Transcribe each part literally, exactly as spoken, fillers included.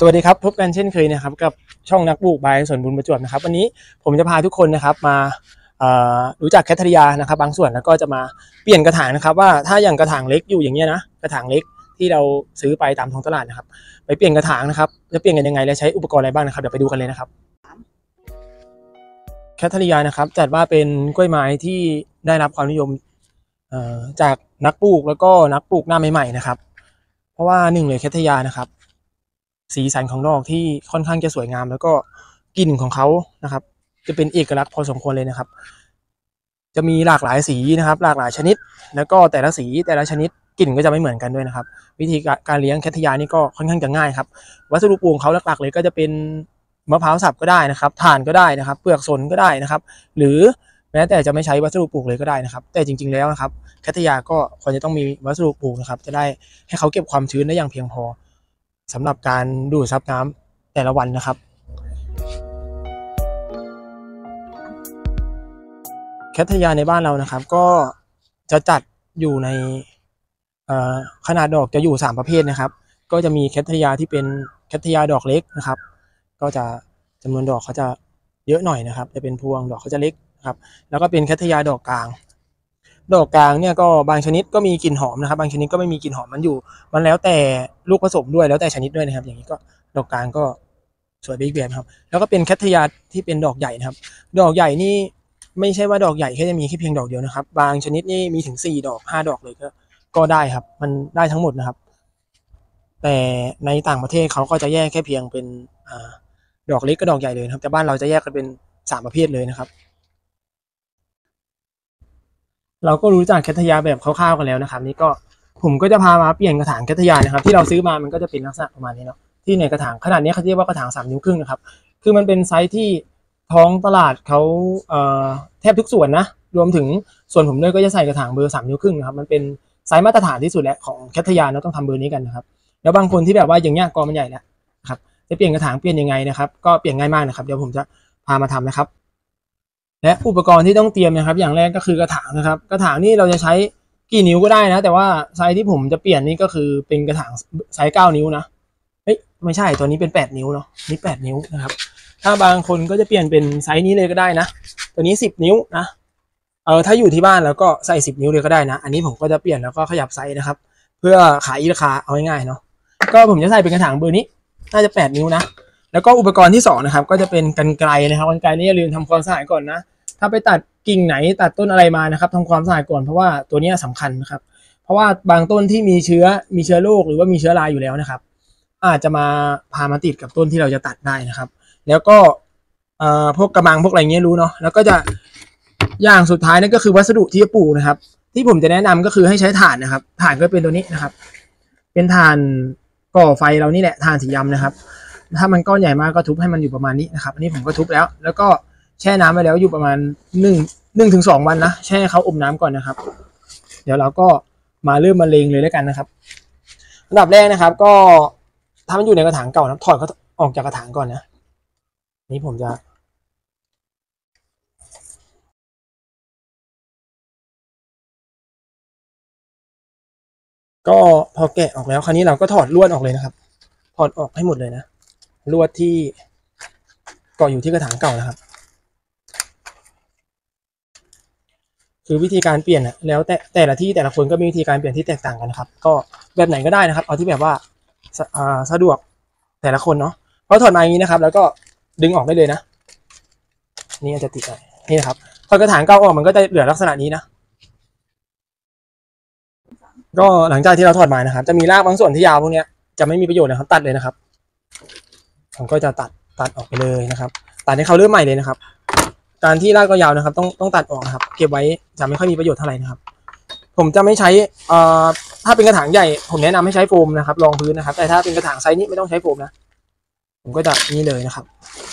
สวัสดีครับพบกันเช่นเคยนะครับกับช่องนักปลูกบายสวนบุญประจวบนะครับวันนี้ผมจะพาทุกคนนะครับมารู้จักแคทริยานะครับบางส่วนแล้วก็จะมาเปลี่ยนกระถางนะครับว่าถ้าอย่างกระถางเล็กอยู่อย่างเงี้ยนะกระถางเล็กที่เราซื้อไปตามท้องตลาดนะครับไปเปลี่ยนกระถางนะครับจะเปลี่ยนกันยังไงและใช้อุปกรณ์อะไรบ้างนะครับเดี๋ยวไปดูกันเลยนะครับแคทริยานะครับจัดว่าเป็นกล้วยไม้ที่ได้รับความนิยมจากนักปลูกแล้วก็นักปลูกหน้าใหม่ๆนะครับเพราะว่าหนึ่งเลยแคทริยานะครับสีสันของดอกที่ค่อนข้างจะสวยงามแล้วก็กลิ่นของเขานะครับจะเป็นเอกลักษณ์พอสมควรเลยนะครับจะมีหลากหลายสีนะครับหลากหลายชนิดแล้วก็แต่ละสีแต่ละชนิดกลิ่นก็จะไม่เหมือนกันด้วยนะครับวิธีการเลี้ยงแคทริยานี่ก็ค่อนข้างจะง่ายครับวัสดุปลูกของเขาหลักๆเลยก็จะเป็นมะพร้าวสับก็ได้นะครับถ่านก็ได้นะครับเปลือกสนก็ได้นะครับหรือแม้แต่จะไม่ใช้วัสดุปลูกเลยก็ได้นะครับแต่จริงๆแล้วนะครับแคทริยาก็ควรจะต้องมีวัสดุปลูกนะครับจะได้ให้เขาเก็บความชื้นได้อย่างเพียงพอสำหรับการดูดซับน้ำแต่ละวันนะครับแคทริยาในบ้านเรานะครับก็จะจัดอยู่ในขนาดดอกจะอยู่สามประเภทนะครับก็จะมีแคทริยาที่เป็นแคทริยาดอกเล็กนะครับก็จะจำนวนดอกเขาจะเยอะหน่อยนะครับจะเป็นพวงดอกเขาจะเล็กนะครับแล้วก็เป็นแคทริยาดอกกลางดอกกลางเนี่ยก็บางชนิดก็มีกลิ่นหอมนะครับบางชนิดก็ไม่มีกลิ่นหอมมันอยู่มันแล้วแต่ลูกผสมด้วยแล้วแต่ชนิดด้วยนะครับอย่างนี้ก็ดอกกลางก็สวยไปอีกแบบครับแล้วก็เป็นแคทริยาที่เป็นดอกใหญ่นะครับดอกใหญ่นี่ไม่ใช่ว่าดอกใหญ่แค่จะมีแค่เพียงดอกเดียวนะครับบางชนิดนี่มีถึงสี่ดอกห้าดอกเลยก็ก็ได้ครับมันได้ทั้งหมดนะครับแต่ในต่างประเทศเขาก็จะแยกแค่เพียงเป็นอ่าดอกเล็กกับดอกใหญ่เลยครับแต่บ้านเราจะแยกกันเป็นสามประเภทเลยนะครับเราก็รู้จักแคทริยาแบบคร่าวๆกันแล้วนะครับนี่ก็ผมก็จะพามาเปลี่ยนกระถางแคทริยานะครับที่เราซื้อมามันก็จะเป็นลักษณะประมาณนี้เนาะที่ในกระถางขนาดนี้เขาเรียกว่ากระถางสามนิ้วครึ่งนะครับคือมันเป็นไซส์ที่ท้องตลาดเขาเอ่อแทบทุกส่วนนะรวมถึงส่วนผมด้วยก็จะใส่กระถางเบอร์สามนิ้วครึ่งนะครับมันเป็นไซส์มาตรฐานที่สุดแล้วของแคทริยาเราต้องทำเบอร์นี้กันนะครับแล้วบางคนที่แบบว่าอย่างเงี้ยกอมันใหญ่แล้วครับจะเปลี่ยนกระถางเปลี่ยนยังไงนะครับก็เปลี่ยนง่ายมากนะครับเดี๋ยวผมจะพามาทำนะครับและอุปกรณ์ที่ต้องเตรียมนะครับอย่างแรกก็คือกระถางนะครับกระถางนี่เราจะใช้กี่นิ้วก็ได้นะแต่ว่าไซส์ที่ผมจะเปลี่ยนนี่ก็คือเป็นกระถางไซส์เก้านิ้วนะเฮ้ยไม่ใช่ตัวนี้เป็นแปดนิ้วเนาะนี่แปดนิ้วนะครับถ้าบางคนก็จะเปลี่ยนเป็นไซส์นี้เลยก็ได้นะตัวนี้สิบนิ้วนะเออถ้าอยู่ที่บ้านแล้วก็ใส่สิบนิ้วเลยก็ได้นะอันนี้ผมก็จะเปลี่ยนแล้วก็ขยับไซส์นะครับเพื่อขายราคาเอาง่ายๆเนาะก็ผมจะใส่เป็นกระถางเบอร์นี้น่าจะแปดนิ้วนะแล้วก็อุปกรณ์ที่สองนะครับก็จะเป็นกรรไกรนะครับกรรไกรนี่อย่าลืมทำความสะอาดก่อนนะถ้าไปตัดกิ่งไหนตัดต้นอะไรมานะครับทำความสะอาดก่อนเพราะว่าตัวนี้สำคัญนะครับเพราะว่าบางต้นที่มีเชื้อมีเชื้อโรคหรือว่ามีเชื้อราอยู่แล้วนะครับอาจจะมาพามาติดกับต้นที่เราจะตัดได้นะครับแล้วก็เอ่อพวกกระมังพวกอะไรเงี้ยรู้เนาะแล้วก็จะอย่างสุดท้ายนั่นก็คือวัสดุที่จะปลูกนะครับที่ผมจะแนะนำก็คือให้ใช้ถ่านนะครับถ่านก็เป็นตัวนี้นะครับเป็นถ่านก่อไฟเรานี่แหละถ่านสีดำนะครับถ้ามันก้อนใหญ่มากก็ทุบให้มันอยู่ประมาณนี้นะครับอันนี้ผมก็ทุบแล้วแล้วก็แช่น้ำไปแล้วอยู่ประมาณหนึ่งหนึ่งถึงสองวันนะแช่เขาอมน้ำก่อนนะครับเดี๋ยวเราก็มาเริ่มมาเลงเลยแล้วกันนะครับอันดับแรกนะครับก็ถ้ามันอยู่ในกระถางเก่านะถอดเขาออกจากกระถางก่อนนะนี่ผมจะก็พอแกะออกแล้วคราวนี้เราก็ถอดลวดออกเลยนะครับถอดออกให้หมดเลยนะลวดที่เกาะอยู่ที่กระถางเก่านะครับคือวิธีการเปลี่ยนอะแล้วแต่แต่ละที่แต่ละคนก็มีวิธีการเปลี่ยนที่แตกต่างกันนะครับก็แบบไหนก็ได้นะครับเอาที่แบบว่าสะดวกแต่ละคนเนาะพอถอดมาอย่างนี้นะครับแล้วก็ดึงออกได้เลยนะนี่จะติดอะไรนี่นะครับพอกระถางเก่าออกมันก็จะเหลือลักษณะนี้นะก็หลังจากที่เราถอดมานะครับจะมีรากบางส่วนที่ยาวพวกนี้จะไม่มีประโยชน์นะครับตัดเลยนะครับผมก็จะตัดตัดออกไปเลยนะครับตัดให้เขาเริ่มใหม่เลยนะครับการที่รากก็ยาวนะครับต้องต้องตัดออกนะครับเก็บไว้จะไม่ค่อยมีประโยชน์เท่าไหร่นะครับผมจะไม่ใช้เอ่อถ้าเป็นกระถางใหญ่ผมแนะนำให้ใช้โฟมนะครับรองพื้นนะครับแต่ถ้าเป็นกระถางไซส์นี้ไม่ต้องใช้โฟมนะผมก็จะนี่เลยนะครับ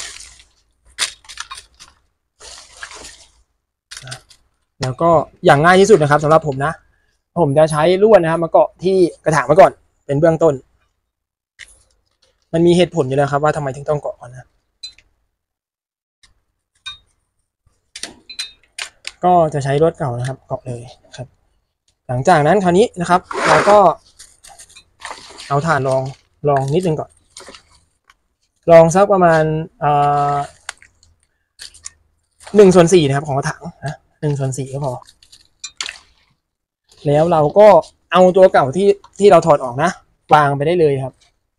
แล้วก็อย่างง่ายที่สุดนะครับสำหรับผมนะผมจะใช้ลวดนะครับมาเกาะที่กระถางมาก่อนเป็นเบื้องต้นมันมีเหตุผลอยู่แล้วครับว่าทำไมถึงต้องเกาะก่อนนะก็จะใช้ลวดเก่านะครับเกาะเลยครับหลังจากนั้นคราวนี้นะครับเราก็เอาถ่านรองรองนิดนึงก่อนลองสักประมาณหนึ่งส่วนสี่นะครับของกระถางนะหนึ่งส่วนสี่ก็พอแล้วเราก็เอาตัวเก่าที่ที่เราถอดออกนะวางไปได้เลยครับ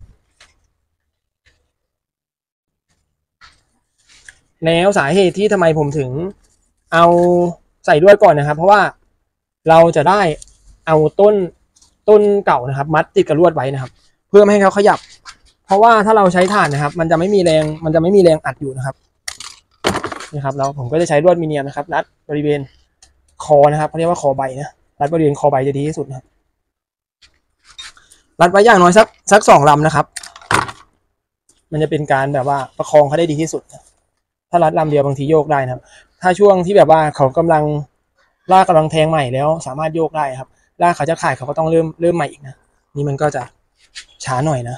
แล้วสาเหตุที่ทำไมผมถึงเอาใส่ด้วยก่อนนะครับเพราะว่าเราจะได้เอาต้นต้นเก่านะครับมัดติดกับลวดไว้นะครับเพื่อไม่ให้เขาขยับเพราะว่าถ้าเราใช้ถ่านนะครับมันจะไม่มีแรงมันจะไม่มีแรงอัดอยู่นะครับนี่ครับแล้วผมก็จะใช้ลวดมีเนียมนะครับรัดบริเวณคอนะครับเขาเรียกว่าคอใบนะรัดบริเวณคอใบจะดีที่สุดนะครับรัดไว้อย่างน้อยสักสักสองลำนะครับมันจะเป็นการแบบว่าประคองเขาได้ดีที่สุดถ้ารัดลำเดียวบางทีโยกได้นะครับถ้าช่วงที่แบบว่าเขากำลังลากกำลังแทงใหม่แล้วสามารถโยกได้ครับลากเขาจะขาดเขาก็ต้องเริ่มเริ่มใหม่อีกนะนี่มันก็จะช้าหน่อยนะ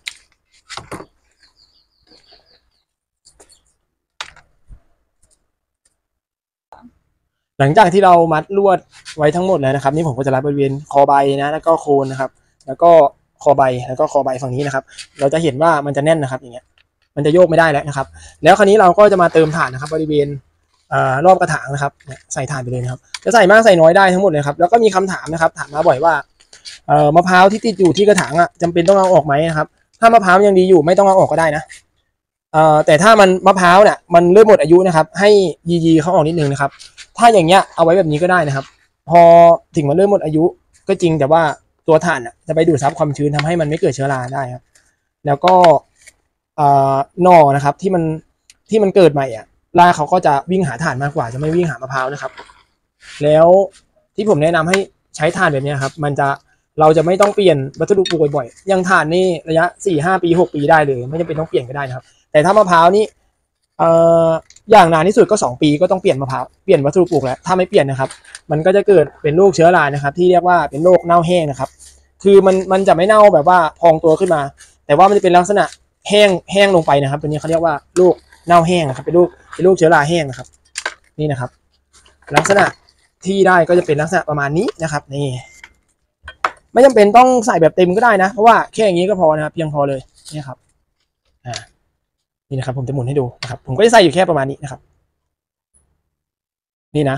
หลังจากที่เรามัดลวดไว้ทั้งหมดแล้วนะครับนี่ผมก็จะรัดบริเวณคอใบนะแล้วก็โคนนะครับแล้วก็คอใบแล้วก็คอใบฝั่งนี้นะครับเราจะเห็นว่ามันจะแน่นนะครับอย่างเงี้ยมันจะโยกไม่ได้แล้วนะครับแล้วคราวนี้เราก็จะมาเติมถ่านนะครับบริเวณรอบกระถางนะครับใส่ถ่านไปเลยนะครับจะใส่มากใส่น้อยได้ทั้งหมดเลยครับแล้วก็มีคำถามนะครับถามมาบ่อยว่ามะพร้าวที่ติดอยู่ที่กระถางอ่ะจำเป็นต้องเอาออกไหมนะครับถ้ามะพร้าวยังดีอยู่ไม่ต้องเอาออกก็ได้นะแต่ถ้ามันมะพร้าวเนี่ยมันเริ่มหมดอายุนะครับให้ยียีเขาออกนิดนึงนะครับถ้าอย่างเงี้ยเอาไว้แบบนี้ก็ได้นะครับพอถึงมันเริ่มหมดอายุก็จริงแต่ว่าตัวถ่านอ่ะจะไปดูดซับความชื้นทำให้มันไม่เกิดเชื้อราได้ครับแล้วก็หน่อนะครับที่มันที่มันเกิดใหม่อ่ะรากเขาก็จะวิ่งหาถ่านมากกว่าจะไม่วิ่งหามะพร้าวนะครับแล้วที่ผมแนะนำให้ใช้ถ่านแบบนี้ครับมันจะเราจะไม่ต้องเปลี่ยนวัสดุปลูกบ่อยๆยังถ่านนี่ระยะสี่ห้าปีหกปีได้เลยไม่จำเป็นต้องเปลี่ยนก็ได้นะครับแต่ถ้ามะพร้าวนี่เอ่ออย่างนานที่สุดก็สองปีก็ต้องเปลี่ยนมะพร้าวเปลี่ยนวัสดุปลูกแล้วถ้าไม่เปลี่ยนนะครับมันก็จะเกิดเป็นโรคเชื้อรานะครับที่เรียกว่าเป็นโรคเน่าแห้งนะครับคือมันมันจะไม่เน่าแบบว่าพองตัวขึ้นมาแต่ว่ามันจะเป็นลักษณะแห้งแห้งลงไปนะครับตัวนี้เขาเรียกว่าโรคเน่าแห้งนะครับเป็นโรคเป็นโรคเชื้อราแห้งนะครับนี่นะครับลักษณะที่ได้ก็จะเป็นลักษณะประมาณนี้นะครับนี่ไม่จำเป็นต้องใส่แบบเต็มก็ได้นะเพราะว่าแค่อย่างนี้ก็พอนะครับเพียงพอเลยนี่ครับอ่านี่นะครับผมจะหมุนให้ดูนะครับผมก็จะใส่อยู่แค่ประมาณนี้นะครับนี่นะ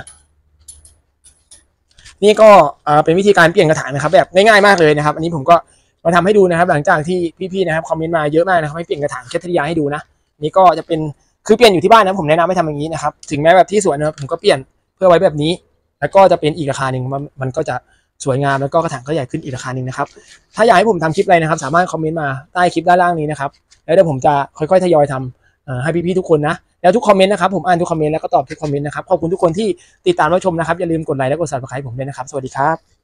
นี่ก็เป็นวิธีการเปลี่ยนกระถางนะครับแบบง่ายๆมากเลยนะครับอันนี้ผมก็มาทำให้ดูนะครับหลังจากที่พี่ๆนะครับคอมเมนต์มาเยอะมากนะครับให้เปลี่ยนกระถางแคทเธอรียาให้ดูนะนี่ก็จะเป็นคือเปลี่ยนอยู่ที่บ้านนะผมแนะนำให้ทำอย่างนี้นะครับถึงแม้แบบที่สวนนะครับผมก็เปลี่ยนเพื่อไว้แบบนี้แล้วก็จะเป็นอีกราคาหนึ่งมันมันก็จะสวยงามแล้วก็กระถางก็ใหญ่ขึ้นอีกราคาหนึ่งนะครับถ้าอยากให้ผมทำคลิปอะไรนะครับสามารถคอมเมนต์มาใต้คลิปด้านล่างนี้นะครับแล้วเดี๋ยวผมจะค่อยๆทยอยทำให้พี่ๆทุกคนนะแล้วทุกคอมเมนต์นะครับผมอ่านทุกคอมเมนต์แล้วก็ตอบทุกคอมเมนต์นะครับขอบคุณทุกคนที่ติดตามรับชมนะครับอย่าลืมกดไลค์และกด ซับสไครบ์ ผมด้วยนะครับสวัสดีครับ